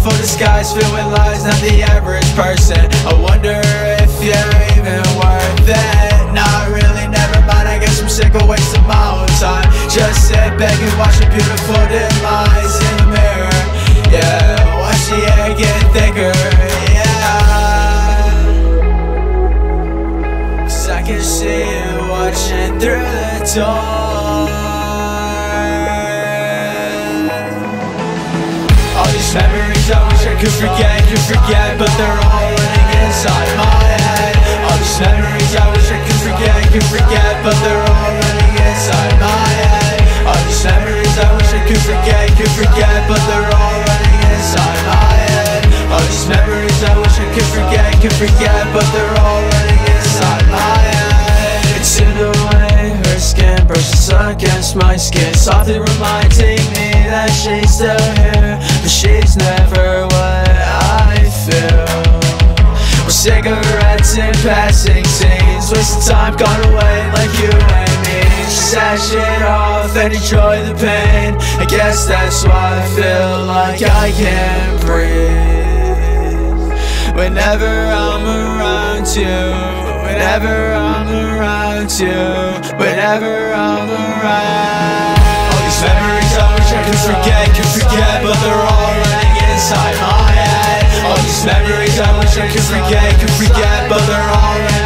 beautiful disguise filled with lies, not the average person. I wonder if you're even worth it. Not really, never mind, I guess I'm sick of wasting my own time. Just sit back and watch a beautiful demise in the mirror. Yeah, watch the air get thicker. Yeah, 'cause I can see you watching through the door. All these memories I wish I could forget, but they're all running inside my head. All these memories I wish I could forget, but they're all running inside my head. All these memories I wish I could forget, but they're all running inside my head. All these memories I wish I could forget, but they're all running inside my head. It's in the way her skin brushes against my skin, softly reminding me that she's still here, but she's never what I feel. With cigarettes and passing scenes, wasting time gone away like you and me. Just ash it off and enjoy the pain. I guess that's why I feel like I can't breathe. Whenever I'm around you, whenever I'm around you, whenever I'm around. All these memories I wish I could forget, but they're all running inside my head. All these memories I wish I could forget, but they're all running